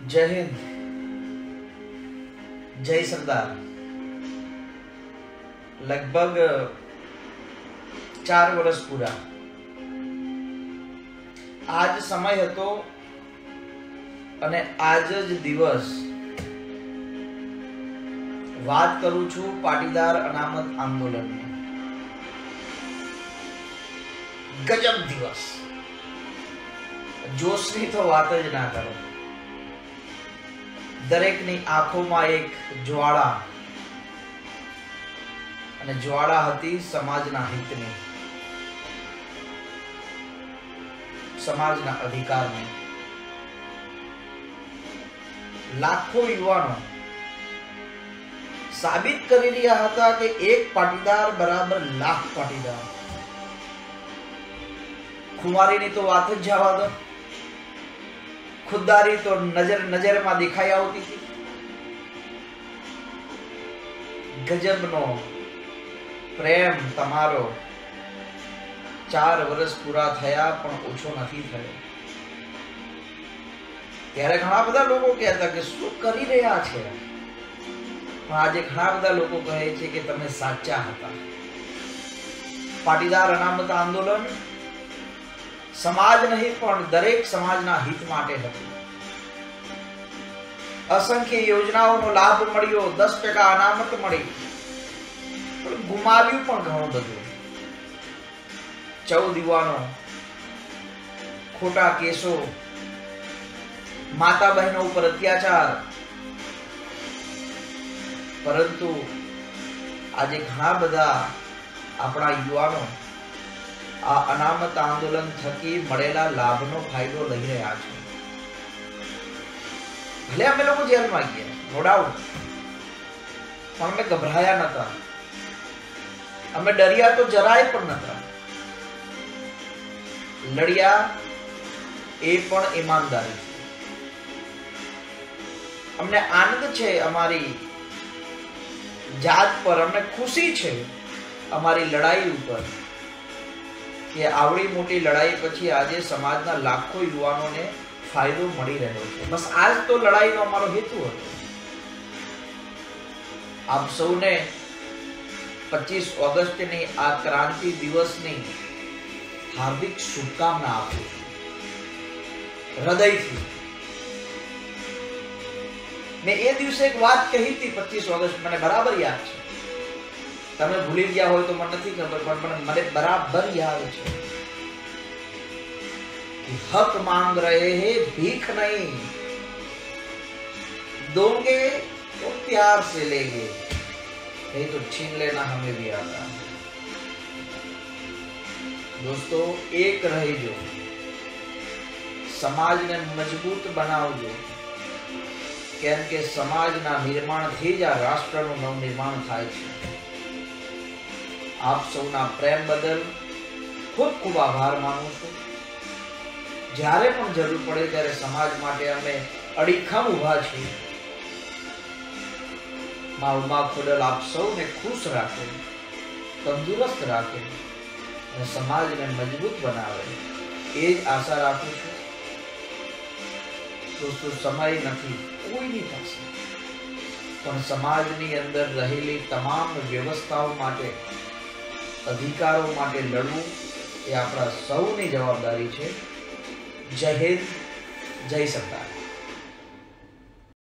जय हिंद, जय सरदार। लगभग 4 વર્ષ પૂરા। આજ સમય હતો અને આજ જ દિવસ વાત કરું છું પાટીદાર અનામત આંદોલનની। ગજબ દિવસ, જોશની તો વાત જ ના કરો। દરેકની આંખોમાં એક જ્વાળા, અને જ્વાળા હતી સમાજના હિતની, સમાજના અધિકારની। લાખો યુવાનો સાબિત કરી રહ્યા હતા કે એક પાટીદાર બરાબર લાખ પાટીદાર। ખુમારીની તો વાત જ જવા દો, खुददारी तो नजर नजर में दिखाई आवती थी। गजबनो प्रेम तमारो 4 વર્ષ पूरा थया पण ओछो नहीं थयो। त्यारे घणा बधा लोको कहता कि शुं करी रह्या छे, पण आजे घणा बधा लोको कहे छे कि तमे साचा हता। पाटीदार अनामत आंदोलन समाज नहीं पण दरेक समाजना हित माटे हतुं। असंख्य योजनाओनो लाभ मळ्यो, 10% अनामत मळी, पण गुमाव्युं पण घणुं बधुं। 14 युवानो, खोटा केसो, माता बहनों पर अत्याचार। परंतु आजे घणा बधा आपणा युवानो आ अनामत आंदोलन थकी मळेला लाभनो फायदो लई रह्या छे। भले अमे लोको जेल में गया, नो डाउट, पण अमे गभराया नता, अमे डरिया तो जराय पण नता। लड़िया ए पण ईमानदारी। अमने आनंद छे अमारी जात पर, अमने खुशी छे अमारी लड़ाई ऊपर कि आवड़ी मोटी लड़ाई पछी आजे समाजना लाखों युवानों ने फायदो मળી રહ્યો છે। बस आज तो लड़ाई नो हमारो हेतु હતો। आप सौने 25 ऑगस्टनी आ क्रांति दिवसनी हार्दिक शुभकामना આપું છું હૃદયથી। मैं ए दिवसे एक बात कही थी 25 ऑगस्ट, મને બરાબર યાદ છે। તમે ભૂલી ગયા હોય તો મને નથી ખબર, પણ મને બરાબર યાદ છે कि हक मांग रहे हैं, भीख नहीं, दोगे तो प्यार से लेंगे, नहीं तो छीन लेना हमें भी आता है। दोस्तों, एक रहीजो, समाज ने मजबूत बनावजो, केम के समाजना निर्माण थी ज आ राष्ट्रनु नवनिर्माण थाय छे। आप सौना प्रेम बदल खूब खूब आभार मानु छुं। જ્યારે પણ જરૂર પડે ત્યારે સમાજ માટે અમે અડીખમ ઊભા છીએ। માં ઉમા ખોડલ આપ સૌને ખુશ રાખે, તંદુરસ્ત રાખે અને સમાજને મજબૂત બનાવે, એ જ આશા રાખું છું। દોસ્તો, સમય નથી કોઈની પાસે, પણ સમાજની અંદર રહેલી તમામ વ્યવસ્થાઓ માટે, અધિકારો માટે લડવું એ આપણા સૌની જવાબદારી છે। जय हिंद, जय सरदार।